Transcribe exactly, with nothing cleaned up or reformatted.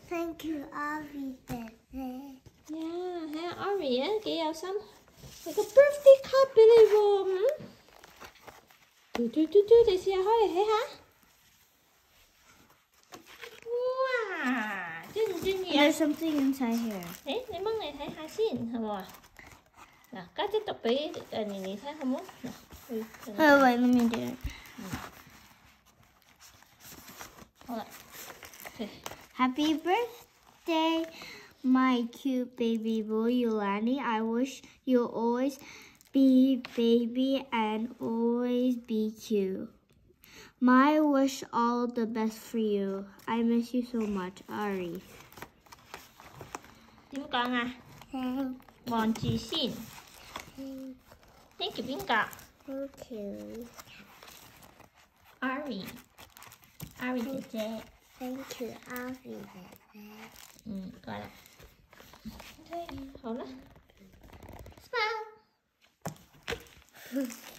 Thank you, Ari. Yeah, ha, Ari á, kìa giàu xong. Like a birthday card bên đây vô. Chú chú chú chú để xem hỏi thấy hả? Wow, chân chân gì? There's something inside here. Ê, lấy món này thấy hai xin hả bò? Nè, cá tiếp tục bị ờ này này thấy không muốn? Nè. Oh wait, let me do it. Hold on. Okay. Happy birthday, my cute baby boy Ulani. I wish you'll always be baby and always be cute. My wish all the best for you. I miss you so much, Ari. Tiếng con à? Bọn chị xin. Thank you, Binka. Thank you. Ari. Ari姐姐. Thank you, Ari. Ừ, gọi là. Ok, hầu lắm. Smile.